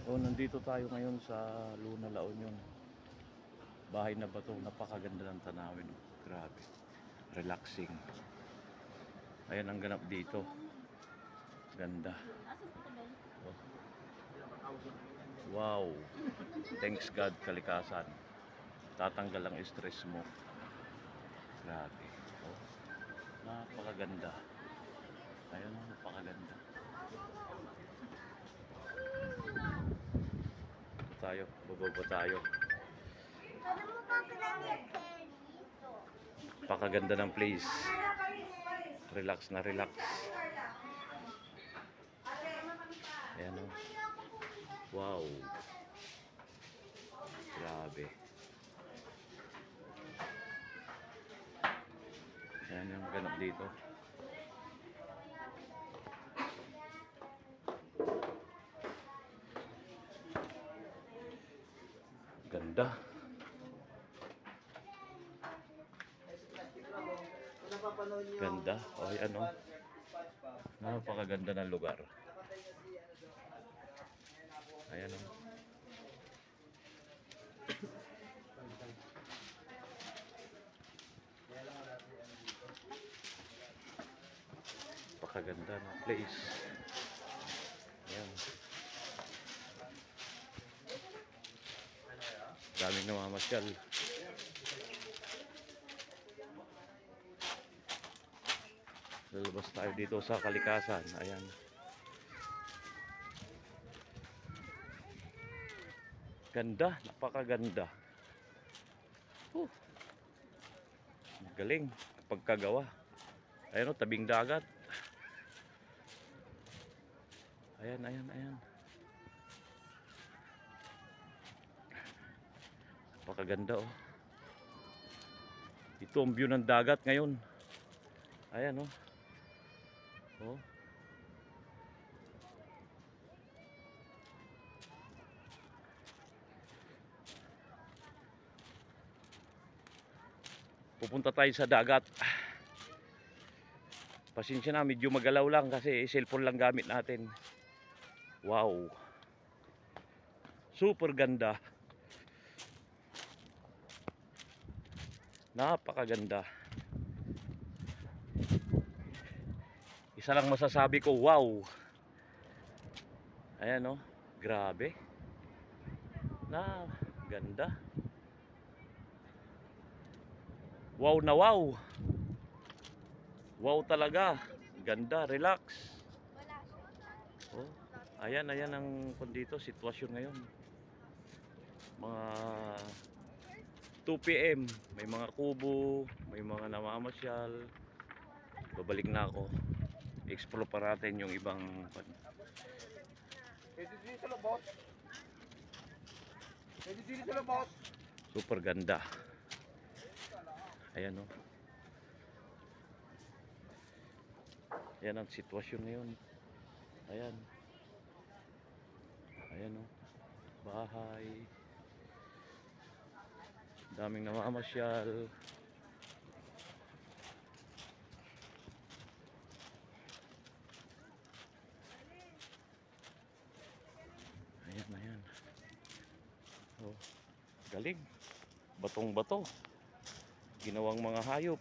Nandito tayo ngayon sa Luna, La Union. Bahay na bato, napakaganda ng tanawin. Grabe, relaxing. Ayan ang ganap dito. Ganda. Oh. Wow. Thanks God, kalikasan. Tatanggal ang stress mo. Grabe. Oh. Napakaganda. Ayan, napakaganda. Bababa tayo. Napakaganda ng place. Relax na relax. Ayan o. Wow. Grabe. Ayan yung ganap dito. Ganda. Ganda. O, ayan o. Napakaganda ng lugar. Ayan o. Napakaganda ng place. Ayan. Daming namamasyal. Lalabas tayo dito sa kalikasan. Ayan. Ganda, napakaganda. Galing pagkagawa. Ayan o, tabing dagat. Ayan, ayan, ayan. Napakaganda o. Ito ang view ng dagat ngayon. Ayan o. Oh. Pupunta tayo sa dagat. Pasensya na, medyo magalaw lang kasi cellphone lang gamit natin. Wow. Super ganda. Napakaganda. Isa lang masasabi ko, wow. Ayan o, grabe. Ganda. Wow na wow. Wow talaga. Ganda, relax. Oh, ayan, ayan ang dito, sitwasyon ngayon. Mga 2 PM, may mga kubo, may mga namamasyal. Babalik na ako. Explore pa natin yung ibang super ganda. Ayan o. Ayan ang sitwasyon ngayon. Ayan. Ayan o. Bahay. Daming namamasyal. Ayan, ayan. Oh, galing. Batong bato. Ginawang mga hayop.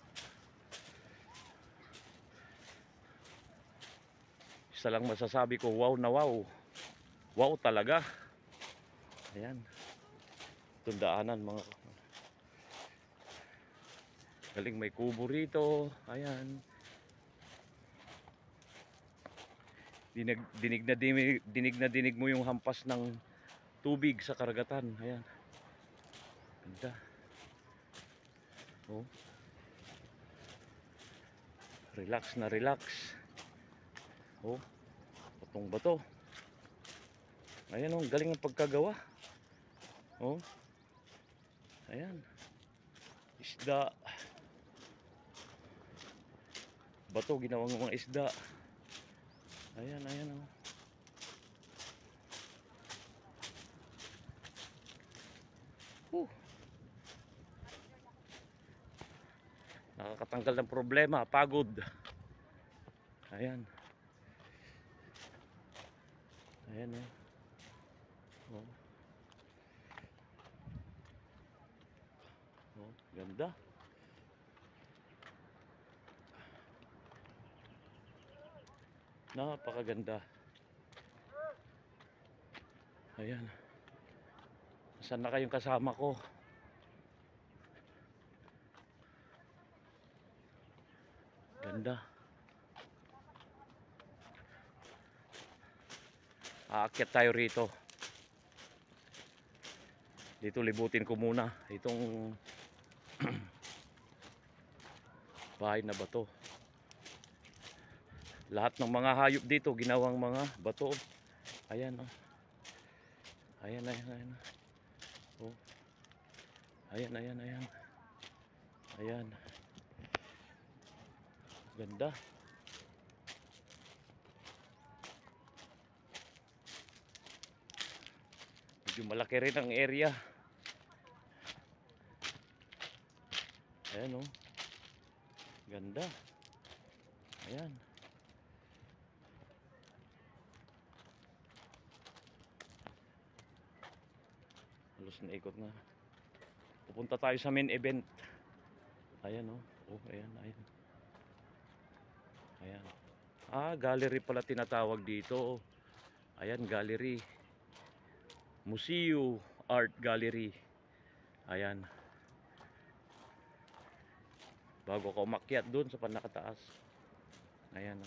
Isa lang masasabi ko, wow na wow. Wow talaga. Ayan. Tundaanan mga galing, may kubo rito. Ayan. Dinig mo yung hampas ng tubig sa karagatan. Ayan. Ganda. Oh. Relax na relax. Oh. Batong bato. Ayan oh, galing ang pagkagawa. Oh. Ayan. Isda. Bato, ginawang mga isda. Ayan, ayan oh. Nakakatanggal ng problema, pagod. Ayan. Ayan oh. Oh. Oh, ganda. Napakaganda. Ayan. Saan na kayong kasama ko? Ganda. Aakyat tayo rito. Dito libutin ko muna itong bahay na bato. Lahat ng mga hayop dito ginawang mga bato. Ayan oh. Ayan, ayan, ayan. Oh. Ayan, ayan, ayan. Ayan. Ganda. Medyo malaki rin ang area. Ayan oh. Ganda. Ayan. Halos na ikot na. Pupunta tayo sa main event. Ayan oh. Oh, ayan, ayan. Ayan. Gallery pala tinatawag dito. Ayan, gallery. Museo Art Gallery. Ayan. Bago ka umakyat doon sa panakataas. Ayan.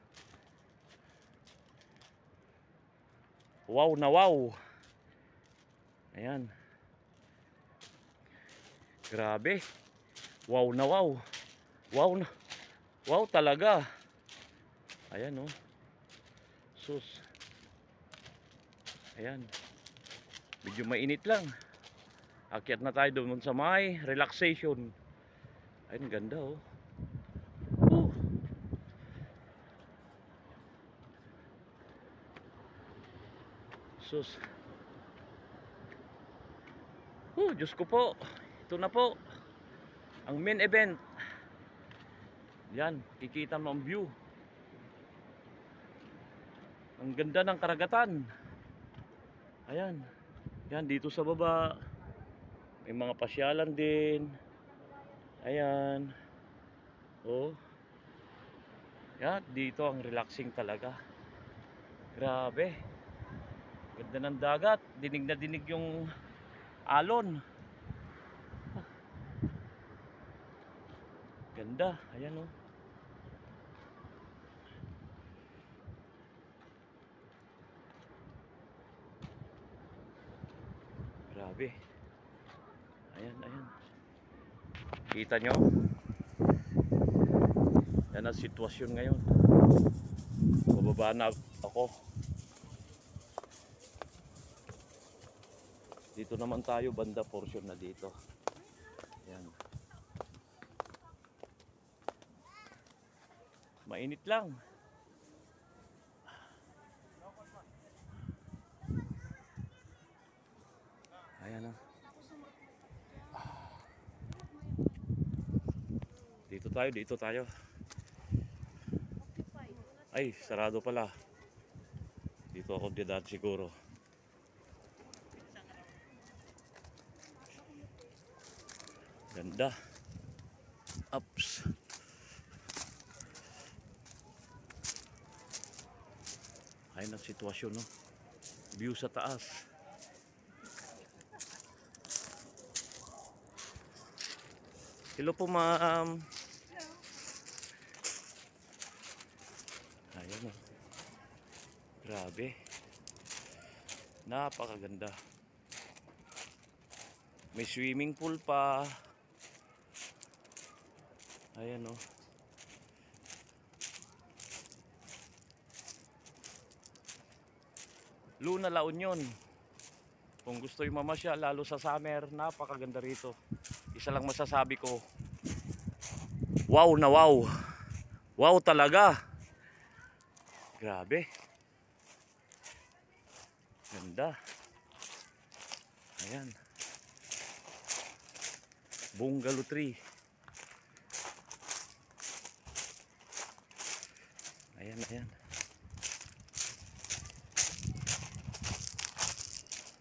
Wow na wow. Ayan. Grabe. Wow na wow. Wow na. Wow talaga. Ayan oh. Sus. Ayan. Medyo mainit lang. Akyat na tayo doon sa may relaxation. Ayun, ganda oh. Sus. Diyos ko po. Ito na po. Ang main event. Yan, kikita mo ang view. Ang ganda ng karagatan. Ayan. Yan, dito sa baba. May mga pasyalan din. Ayan. Oh. Yan, dito ang relaxing talaga. Grabe. Ganda ng dagat. Dinig na dinig yung alon. Ganda. Ayan oh. Grabe. Ayan, ayan. Kita nyo? Yan ang sitwasyon ngayon. Bababa na ako. Dito naman tayo, banda portion na dito. Ayan. Mainit lang. Ayan o. Dito tayo. Ay, sarado pala. Dito ako dadaan siguro. Ganda. Ups. Ayun ang sitwasyon, no? View sa taas. Hello po, ma'am. Ayan, oh. Grabe. Napakaganda. May swimming pool pa. Ayan, oh. Luna La Union. Kung gusto yung mamasyal, lalo sa summer, napakaganda rito. Isa lang masasabi ko. Wow na wow. Wow talaga. Grabe. Ganda. Ayan. Bungalow tree. Ayan, ayan.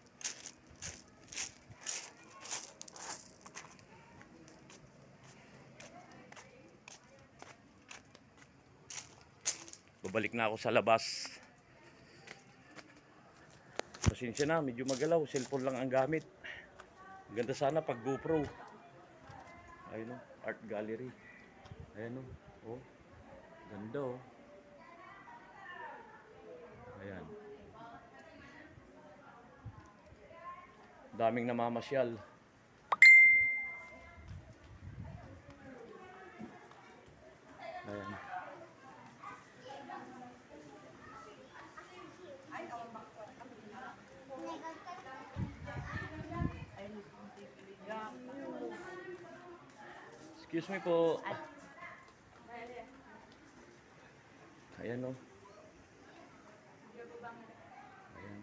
Babalik na ako sa labas. Pasensya na, medyo magalaw. Cellphone lang ang gamit. Ganda sana pag GoPro. Ayun o, art gallery. Ayan o. Oh, ganda o. Ayan. Daming namamasyal. Ayan. Excuse me po. Ayan o. Ayan.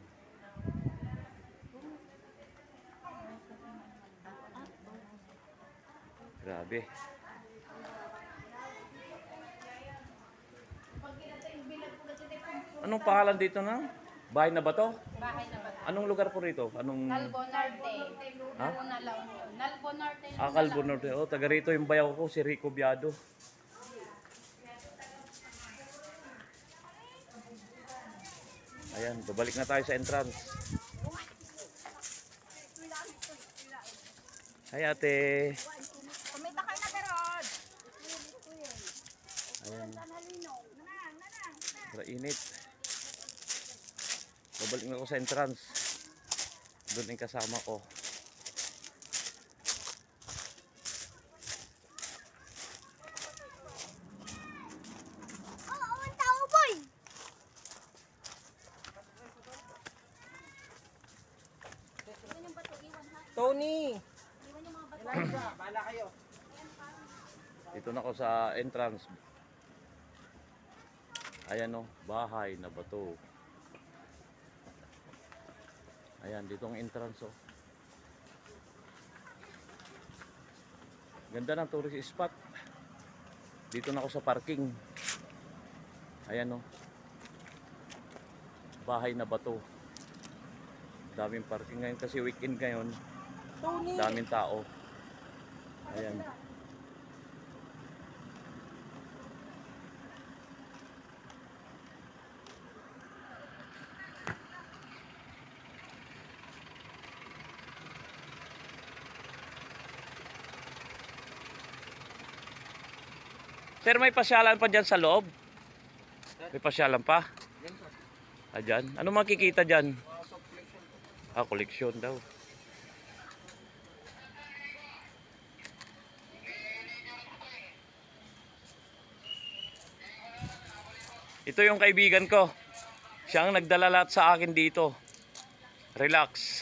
Grabe. Anong pangalan dito na? Bahay na ba to? Bahay na ba? Anong lugar po rito? Anong... Calvo Norte. Ha? Luna La Union. Calvo Norte. Calvo Norte. Oh, taga rito yung bayaw ko, si Rico Biado. Ayan, babalik na tayo sa entrance. Hi ate. Kumita kayo na garod. Ayan. Init. Babalik na ako sa entrance. Doon yung kasama ko. Tony! Bala kayo. Dito na ako sa entrance. Ayan o, bahay na bato. Ayan, dito ang entrance o. Ganda ng tourist spot. Dito na ako sa parking. Ayan o. Bahay na bato. Daming parking ngayon kasi weekend ngayon. Tony! Daming tao. Ayan. Sir, may pasyalan pa dyan sa loob? May pasyalan pa? Ah, dyan? Ano makikita dyan? Ah, koleksyon daw. Ito yung kaibigan ko. Siya ang nagdala lahat sa akin dito. Relax.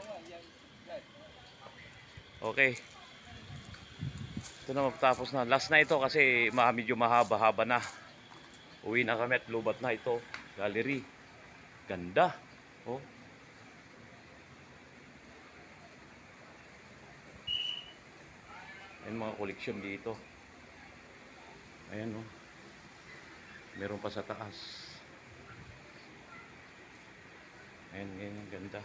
Okay. Ito na, matapos na. Last na ito kasi medyo mahaba-haba na. Uwi na kami at lubat na ito. Gallery. Ganda. Oh. Ayan mga koleksyon dito. Ayan oh. Meron pa sa taas. Ayan, ganyan, ganda.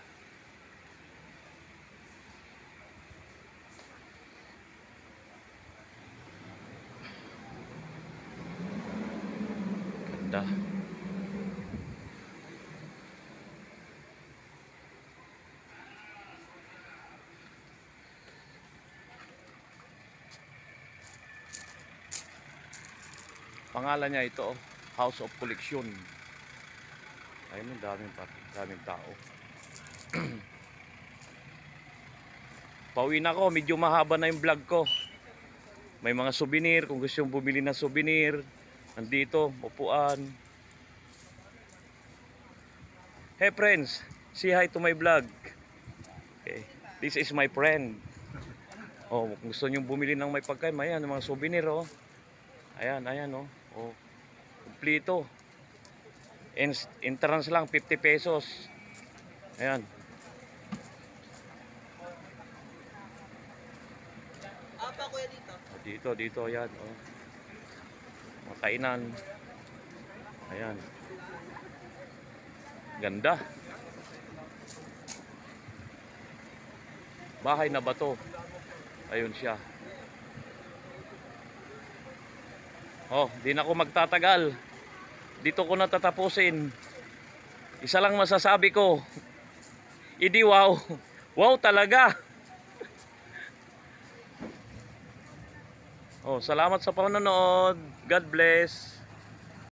Ganda. Pangalan niya ito, House of Collection. Ayun, daming tao. Pauwi na ako, medyo mahaba na yung vlog ko. May mga souvenir, kung gusto yung bumili ng souvenir, nandito, upuan. Hey friends, say hi to my vlog. Okay. This is my friend. Oh, kung gusto niyo bumili ng may pagkain, ayan, mga souvenir oh. Ayan, ayan oh. Oh. Kumplito. Entrance lang 50 pesos. Ayan. Apa kuya dito? Dito yan oh. Makainan. Ayan. Ganda. Bahay na bato. Ayun siya. Oh, di na ako magtatagal. dito ko natatapusin. Isa lang masasabi ko. Idi wow. Wow talaga. Oh, salamat sa panonood. God bless.